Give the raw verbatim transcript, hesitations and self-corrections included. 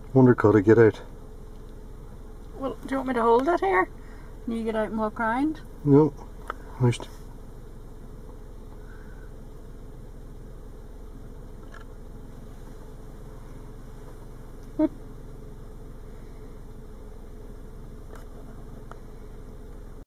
Wonder could I get out? Well, do you want me to hold it here? And you get out and walk round? No. Wished.